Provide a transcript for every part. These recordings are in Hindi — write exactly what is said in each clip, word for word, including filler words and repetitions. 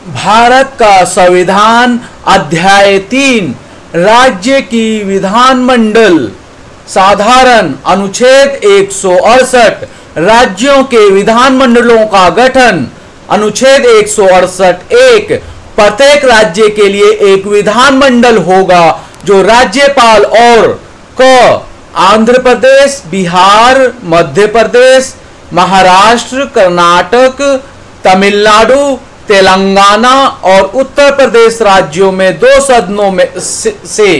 भारत का संविधान अध्याय तीन राज्य की विधानमंडल साधारण अनुच्छेद एक सौ अड़सठ राज्यों के विधानमंडलों का गठन अनुच्छेद एक सौ अड़सठ एक प्रत्येक राज्य के लिए एक विधानमंडल होगा जो राज्यपाल और क आंध्र प्रदेश, बिहार, मध्य प्रदेश, महाराष्ट्र, कर्नाटक, तमिलनाडु, तेलंगाना और उत्तर प्रदेश राज्यों में दो सदनों में से, से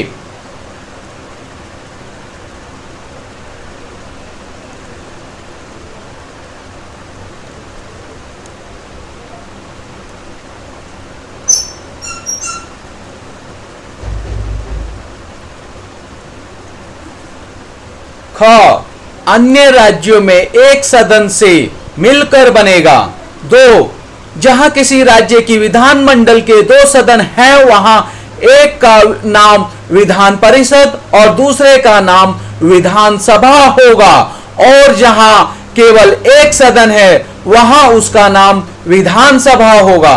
ख अन्य राज्यों में एक सदन से मिलकर बनेगा। दो जहां किसी राज्य की विधानमंडल के दो सदन हैं वहां एक का नाम विधान परिषद और दूसरे का नाम विधानसभा होगा और जहां केवल एक सदन है वहां उसका नाम विधानसभा होगा।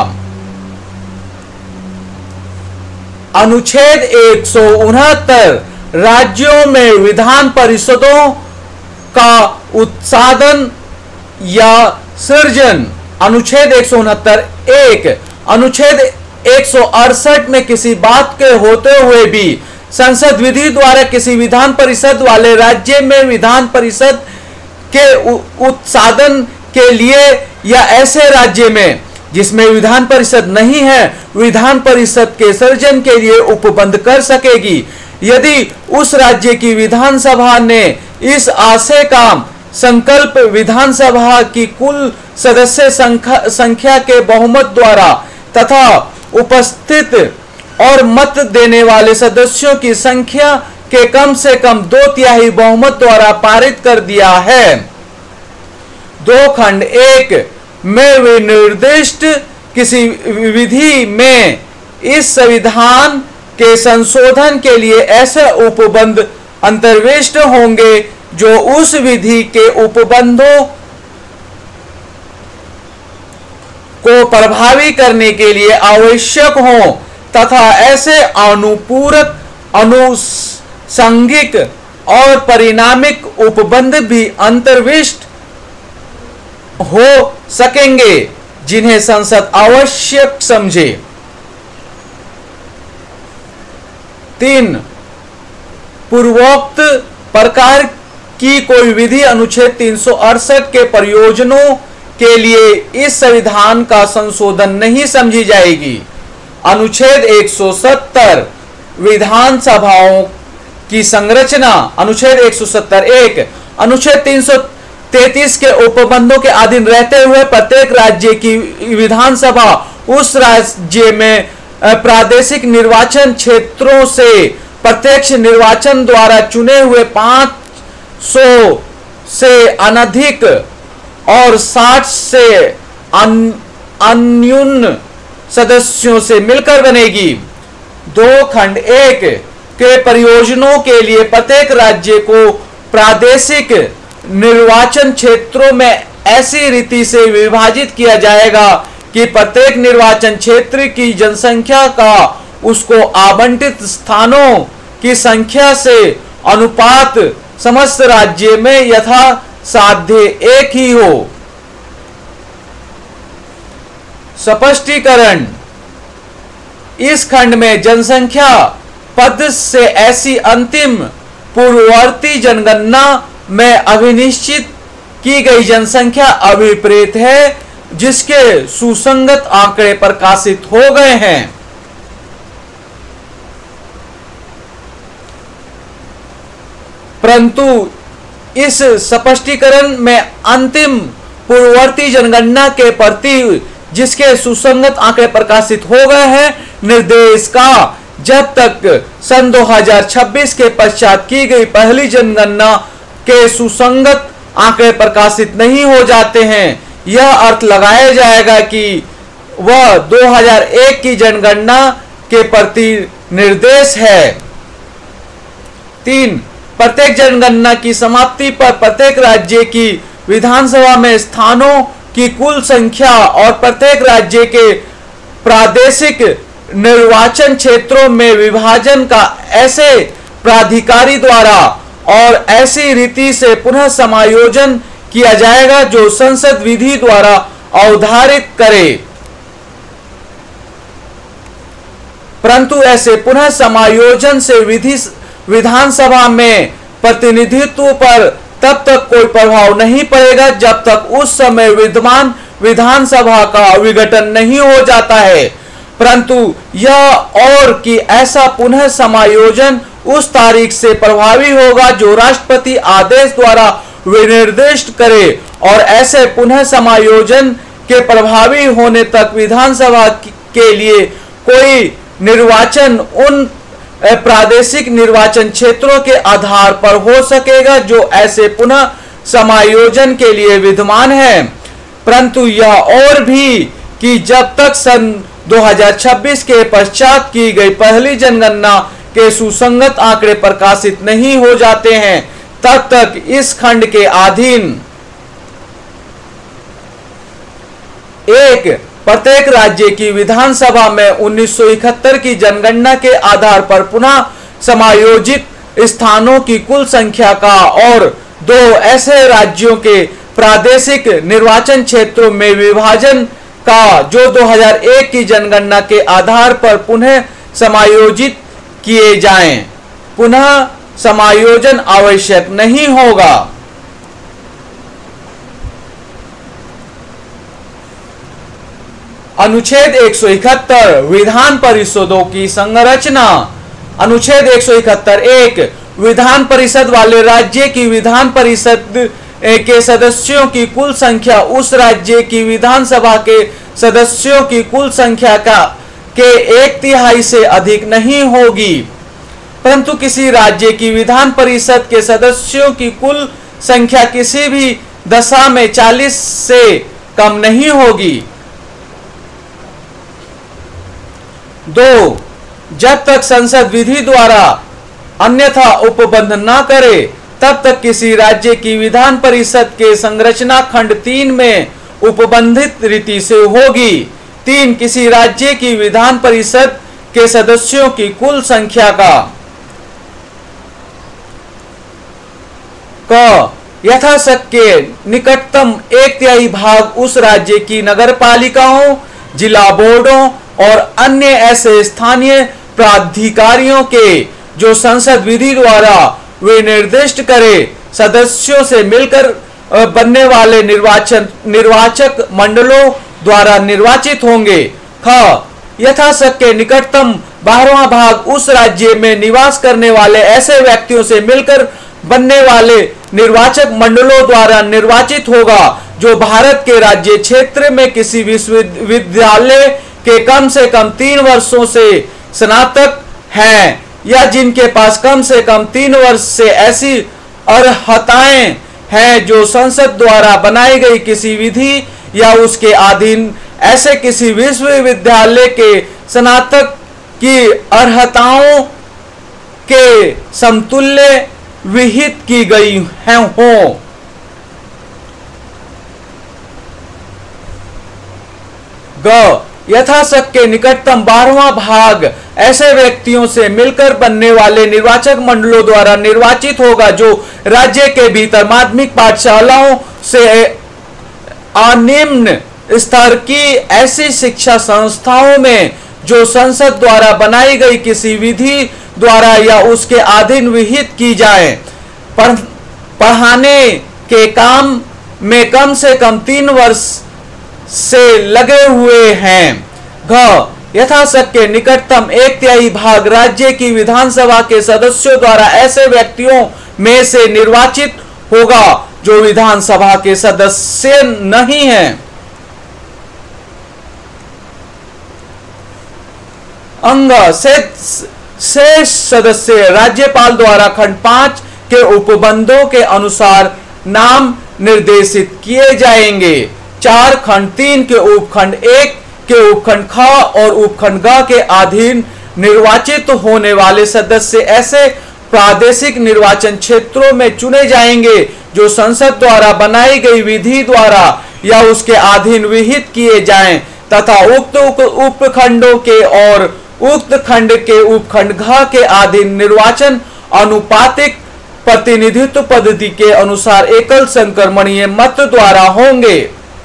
अनुच्छेद एक सौ उनहत्तर राज्यों में विधान परिषदों का उत्साधन या सृजन। अनुच्छेद एक सौ उनहत्तर एक अनुच्छेद एक सौ अड़सठ में किसी बात के होते हुए भी संसद विधि द्वारा किसी विधान परिषद वाले राज्य में विधान परिषद के उत्साधन के लिए या ऐसे राज्य में जिसमें विधान परिषद नहीं है विधान परिषद के सृजन के लिए उपबंध कर सकेगी यदि उस राज्य की विधानसभा ने इस आशय का संकल्प विधानसभा की कुल सदस्य संख्या के बहुमत द्वारा तथा उपस्थित और मत देने वाले सदस्यों की संख्या के कम से कम दो तिहाई बहुमत द्वारा पारित कर दिया है। दो खंड एक में विनिर्दिष्ट किसी विधि में इस संविधान के संशोधन के लिए ऐसे उपबंध अंतर्विष्ट होंगे जो उस विधि के उपबंधों को प्रभावी करने के लिए आवश्यक हों तथा ऐसे अनुपूरक अनुषंगिक और परिणामिक उपबंध भी अंतर्विष्ट हो सकेंगे जिन्हें संसद आवश्यक समझे। तीन पूर्वोक्त प्रकार की कोई विधि अनुच्छेद तीन सौ अड़सठ के प्रयोजनों के लिए इस संविधान का संशोधन नहीं समझी जाएगी। अनुच्छेद एक सौ सत्तर विधानसभाओं की संरचना। अनुच्छेद एक सौ सत्तर एक अनुच्छेद तीन सौ तैंतीस के उपबंधों के अधीन रहते हुए प्रत्येक राज्य की विधानसभा उस राज्य में प्रादेशिक निर्वाचन क्षेत्रों से प्रत्यक्ष निर्वाचन द्वारा चुने हुए पांच सौ से अनधिक और साठ से अन्यून सदस्यों से मिलकर बनेगी। दो खंड एक के प्रयोजनों के लिए प्रत्येक राज्य को प्रादेशिक निर्वाचन क्षेत्रों में ऐसी रीति से विभाजित किया जाएगा कि प्रत्येक निर्वाचन क्षेत्र की जनसंख्या का उसको आवंटित स्थानों की संख्या से अनुपात समस्त राज्य में यथा साध्य एक ही हो। स्पष्टीकरण। इस खंड में जनसंख्या पद से ऐसी अंतिम पूर्ववर्ती जनगणना में अभिनिश्चित की गई जनसंख्या अभिप्रेत है जिसके सुसंगत आंकड़े प्रकाशित हो गए हैं। परंतु इस स्पष्टीकरण में अंतिम पूर्ववर्ती जनगणना के प्रति जिसके सुसंगत आंकड़े प्रकाशित हो गए हैं निर्देश का जब तक सन दो हज़ार छब्बीस के पश्चात की गई पहली जनगणना के सुसंगत आंकड़े प्रकाशित नहीं हो जाते हैं यह अर्थ लगाया जाएगा कि वह दो हज़ार एक की जनगणना के प्रति निर्देश है। तीन प्रत्येक जनगणना की समाप्ति पर प्रत्येक राज्य की विधानसभा में स्थानों की कुल संख्या और प्रत्येक राज्य के प्रादेशिक निर्वाचन क्षेत्रों में विभाजन का ऐसे प्राधिकारी द्वारा और ऐसी रीति से पुनः समायोजन किया जाएगा जो संसद विधि द्वारा अवधारित करे। परंतु ऐसे पुनः समायोजन से विधि विधानसभा में प्रतिनिधित्व पर तब तक कोई प्रभाव नहीं पड़ेगा जब तक उस समय विद्यमान विधानसभा का विघटन नहीं हो जाता है। परंतु यह और कि ऐसा पुनः समायोजन उस तारीख से प्रभावी होगा जो राष्ट्रपति आदेश द्वारा विनिर्दिष्ट करे और ऐसे पुनः समायोजन के प्रभावी होने तक विधानसभा के लिए कोई निर्वाचन उन प्रादेशिक निर्वाचन क्षेत्रों के आधार पर हो सकेगा जो ऐसे पुनः समायोजन के लिए विद्यमान है। परंतु यह और भी कि जब तक सन दो हज़ार छब्बीस के पश्चात की गई पहली जनगणना के सुसंगत आंकड़े प्रकाशित नहीं हो जाते हैं तब तक इस खंड के अधीन एक प्रत्येक राज्य की विधानसभा में उन्नीस सौ इकहत्तर की जनगणना के आधार पर पुनः समायोजित स्थानों की कुल संख्या का और दो ऐसे राज्यों के प्रादेशिक निर्वाचन क्षेत्रों में विभाजन का जो दो हज़ार एक की जनगणना के आधार पर पुनः समायोजित किए जाएं। पुनः समायोजन आवश्यक नहीं होगा। अनुच्छेद एक सौ इकहत्तर विधान परिषदों की संरचना। अनुच्छेद एक सौ इकहत्तर एक विधान परिषद वाले राज्य की विधान परिषद के सदस्यों की कुल संख्या उस राज्य की विधानसभा के सदस्यों की कुल संख्या का के एक तिहाई से अधिक नहीं होगी। परंतु किसी राज्य की विधान परिषद के सदस्यों की कुल संख्या किसी भी दशा में चालीस से कम नहीं होगी। दो, जब तक संसद विधि द्वारा अन्यथा उपबंध न करे तब तक किसी राज्य की विधान परिषद के संरचना खंड तीन में उपबंधित रीति से होगी। तीन, किसी राज्य की विधान परिषद के सदस्यों की कुल संख्या का क यथाशक्य निकटतम एक तिहाई भाग उस राज्य की नगरपालिकाओं, जिला बोर्डों और अन्य ऐसे स्थानीय प्राधिकारियों के जो संसद विधि द्वारा वे निर्दिष्ट करे सदस्यों से मिलकर बनने वाले निर्वाचन निर्वाचक मंडलों द्वारा निर्वाचित होंगे। ख यथाशक्य निकटतम बारहवां भाग उस राज्य में निवास करने वाले ऐसे व्यक्तियों से मिलकर बनने वाले निर्वाचक मंडलों द्वारा निर्वाचित होगा जो भारत के राज्य क्षेत्र में किसी विश्वविद्यालय के कम से कम तीन वर्षों से स्नातक हैं या जिनके पास कम से कम तीन वर्ष से ऐसी अर्हताएं हैं जो संसद द्वारा बनाई गई किसी विधि या उसके अधीन ऐसे किसी विश्वविद्यालय के स्नातक की अर्हताओं के समतुल्य विहित की गई हैं हो। ग यथाशक्य निकटतम बारहवां भाग ऐसे व्यक्तियों से मिलकर बनने वाले निर्वाचक मंडलों द्वारा निर्वाचित होगा जो राज्य के भीतर माध्यमिक पाठशालाओं से अनिम्न स्तर की ऐसी शिक्षा संस्थाओं में जो संसद द्वारा बनाई गई किसी विधि द्वारा या उसके अधीन विहित की जाए पढ़, पढ़ाने के काम में कम से कम तीन वर्ष से लगे हुए हैं। घ यथाशक्य निकटतम एक तिहाई भाग राज्य की विधानसभा के सदस्यों द्वारा ऐसे व्यक्तियों में से निर्वाचित होगा जो विधानसभा के सदस्य नहीं हैं। अंग शेष सदस्य राज्यपाल द्वारा खंड पांच के उपबंधों के अनुसार नाम निर्देशित किए जाएंगे। चार, खंड तीन के उपखंड एक के उपखंड ख और उपखंड ग के अधीन निर्वाचित होने वाले सदस्य ऐसे प्रादेशिक निर्वाचन क्षेत्रों में चुने जाएंगे जो संसद द्वारा बनाई गई विधि द्वारा या उसके अधीन विहित किए जाएं। तथा उक्त उपखंडों के और उक्त खंड के उपखंड घ के अधीन निर्वाचन अनुपातिक प्रतिनिधित्व पद्धति के अनुसार एकल संक्रमणीय मत द्वारा होंगे।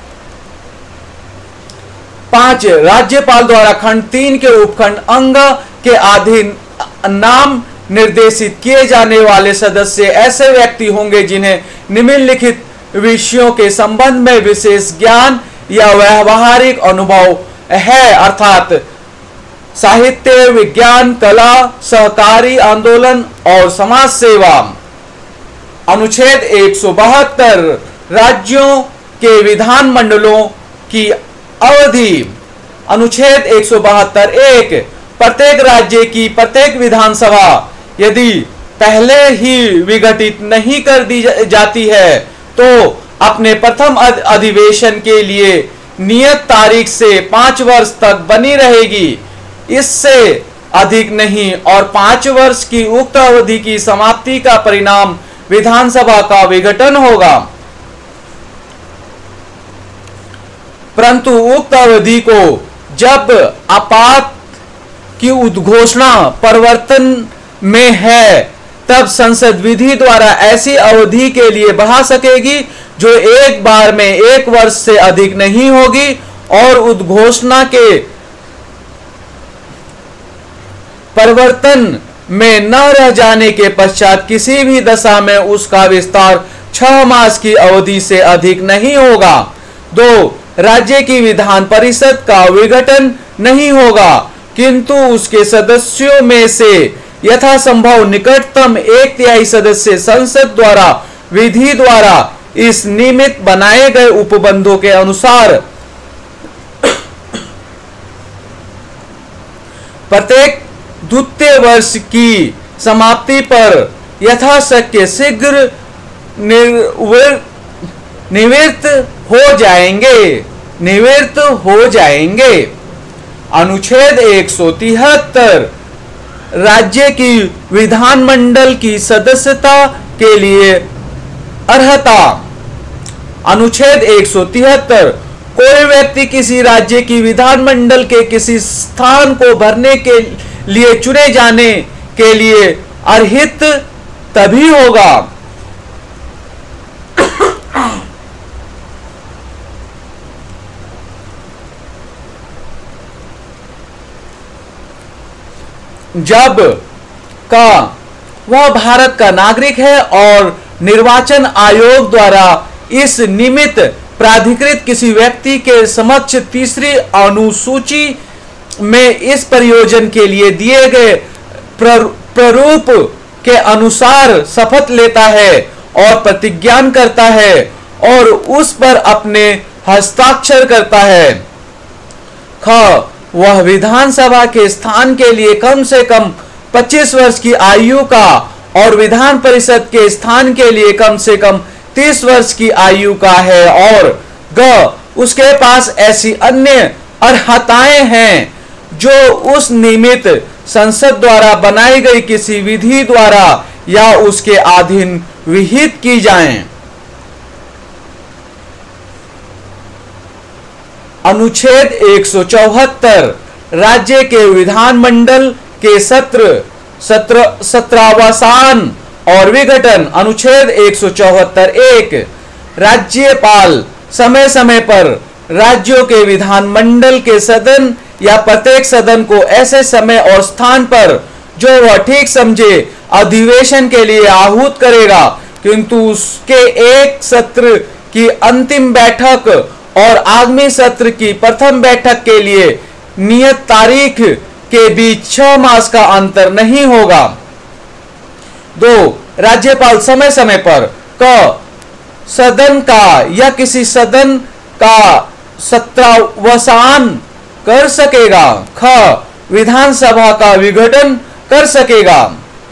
पांच, राज्यपाल द्वारा खंड तीन के उपखंड अंग के अधीन नाम निर्देशित किए जाने वाले सदस्य ऐसे व्यक्ति होंगे जिन्हें निम्नलिखित विषयों के संबंध में विशेष ज्ञान या व्यावहारिक अनुभव है, अर्थात साहित्य, विज्ञान, कला, सहकारी आंदोलन और समाज सेवा। अनुच्छेद एक सौ बहत्तर, राज्यों के विधान मंडलों की अवधि। अनुच्छेद एक सौ बहत्तर एक, प्रत्येक राज्य की प्रत्येक विधानसभा यदि पहले ही विघटित नहीं कर दी जाती है तो अपने प्रथम अधिवेशन के लिए नियत तारीख से पांच वर्ष तक बनी रहेगी, इससे अधिक नहीं, और पांच वर्ष की उक्त अवधि की समाप्ति का परिणाम विधानसभा का विघटन होगा। परंतु उक्त अवधि को जब आपात की उद्घोषणा परिवर्तन में है तब संसद विधि द्वारा ऐसी अवधि के लिए बढ़ा सकेगी जो एक बार में एक वर्ष से अधिक नहीं होगी, और उद्घोषणा के परिवर्तन में न रह जाने के पश्चात किसी भी दशा में उसका विस्तार छह मास की अवधि से अधिक नहीं होगा। दो, राज्य की विधान परिषद का विघटन नहीं होगा, किंतु उसके सदस्यों में से यथासंभव निकटतम एक तिहाई सदस्य संसद द्वारा विधि द्वारा इस निमित्त बनाए गए उपबंधों के अनुसार प्रत्येक द्वितीय वर्ष की समाप्ति पर यथाशक्य शीघ्र निवृत्त हो जाएंगे निवृत्त हो जाएंगे। अनुच्छेद एक सौ तिहत्तर, राज्य की विधानमंडल की सदस्यता के लिए अर्हता। अनुच्छेद एक सौ तिहत्तर, कोई व्यक्ति किसी राज्य की विधानमंडल के किसी स्थान को भरने के लिए चुने जाने के लिए अर्हित तभी होगा जब का वह भारत का नागरिक है और निर्वाचन आयोग द्वारा इस निमित्त प्राधिकृत किसी व्यक्ति के समक्ष तीसरी अनुसूची में इस प्रयोजन के लिए दिए गए प्रारूप के अनुसार शपथ लेता है और प्रतिज्ञा करता है और उस पर अपने हस्ताक्षर करता है। ख, वह विधानसभा के स्थान के लिए कम से कम पच्चीस वर्ष की आयु का और विधान परिषद के स्थान के लिए कम से कम तीस वर्ष की आयु का है, और ग, उसके पास ऐसी अन्य अर्हताएं हैं जो उस निमित्त संसद द्वारा बनाई गई किसी विधि द्वारा या उसके अधीन विहित की जाएं। अनुच्छेद एक सौ चौहत्तर, राज्य के विधानमंडल के सत्र सत्र सत्रावसान और विघटन। अनुच्छेद एक सौ चौहत्तर एक, राज्यपाल समय समय पर राज्यों के विधानमंडल के सदन या प्रत्येक सदन को ऐसे समय और स्थान पर जो वह ठीक समझे अधिवेशन के लिए आहूत करेगा, किंतु उसके एक सत्र की अंतिम बैठक और आगामी सत्र की प्रथम बैठक के लिए नियत तारीख के बीच छह मास का अंतर नहीं होगा। दो, राज्यपाल समय समय पर क, सदन का या किसी सदन का सत्रावसान कर सकेगा। ख, विधानसभा का विघटन कर सकेगा।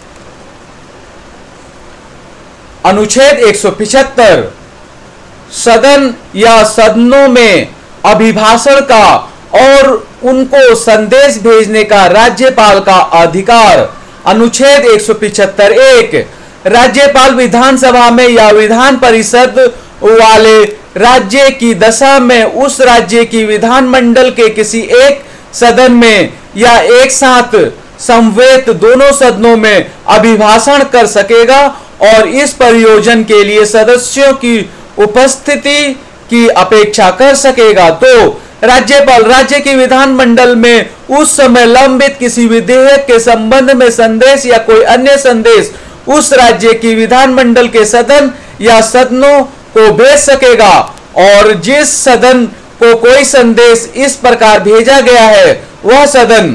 अनुच्छेद एक सौ पिछहत्तर, सदन या सदनों में अभिभाषण का और उनको संदेश भेजने का राज्यपाल का अधिकार। अनुच्छेद एक सौ पिछहत्तर एक, राज्यपाल विधानसभा में या विधान परिषद वाले राज्य की दशा में उस राज्य की विधानमंडल के किसी एक सदन में या एक साथ समवेत दोनों सदनों में अभिभाषण कर सकेगा और इस प्रयोजन के लिए सदस्यों की उपस्थिति की अपेक्षा कर सकेगा। तो राज्यपाल राज्य की विधानमंडल में उस समय लंबित किसी विधेयक के संबंध में संदेश या कोई अन्य संदेश उस राज्य की विधानमंडल के सदन या सदनों को भेज सकेगा, और जिस सदन को कोई संदेश इस प्रकार भेजा गया है वह सदन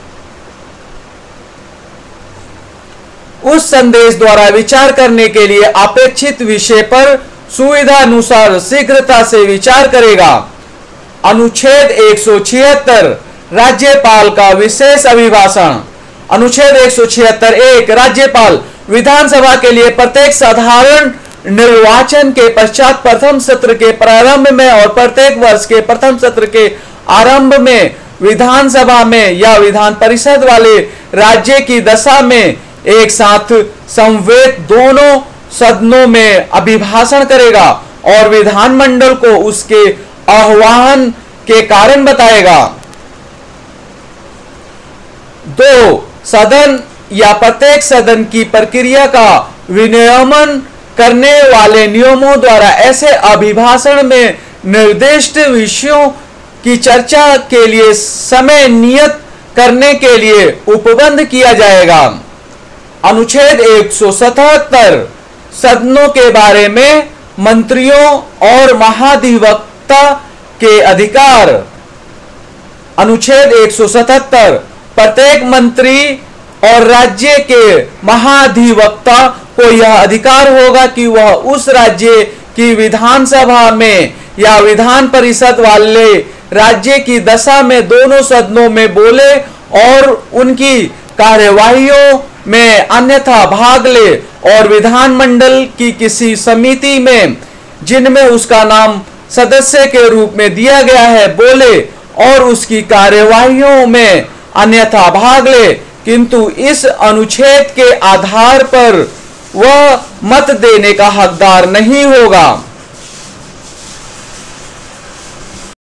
उस संदेश द्वारा विचार करने के लिए अपेक्षित विषय पर सुविधा अनुसार शीघ्रता से विचार करेगा। अनुच्छेद एक सौ छिहत्तर राज्यपाल का विशेष अभिभाषण। अनुच्छेद एक सौ छिहत्तर एक राज्यपाल विधानसभा के लिए प्रत्येक साधारण निर्वाचन के पश्चात प्रथम सत्र के प्रारंभ में और प्रत्येक वर्ष के प्रथम सत्र के आरंभ में विधानसभा में या विधान परिषद वाले राज्य की दशा में एक साथ समवेत दोनों सदनों में अभिभाषण करेगा और विधानमंडल को उसके आह्वान के कारण बताएगा। दो सदन या प्रत्येक सदन की प्रक्रिया का विनियमन करने वाले नियमों द्वारा ऐसे अभिभाषण में निर्दिष्ट विषयों की चर्चा के लिए समय नियत करने के लिए उपबंध किया जाएगा। अनुच्छेद एक सौ सतहत्तर सदनों के बारे में मंत्रियों और महाधिवक्ता के अधिकार। अनुच्छेद एक सौ सतहत्तर प्रत्येक मंत्री और राज्य के महाधिवक्ता को यह अधिकार होगा कि वह उस राज्य की विधानसभा में या विधान परिषद वाले राज्य की दशा में दोनों सदनों में बोले और उनकी कार्यवाहियों में अन्यथा भाग ले, और विधानमंडल की किसी समिति में जिनमें उसका नाम सदस्य के रूप में दिया गया है बोले और उसकी कार्यवाहियों में अन्यथा भाग ले, किंतु इस अनुच्छेद के आधार पर वह मत देने का हकदार नहीं होगा।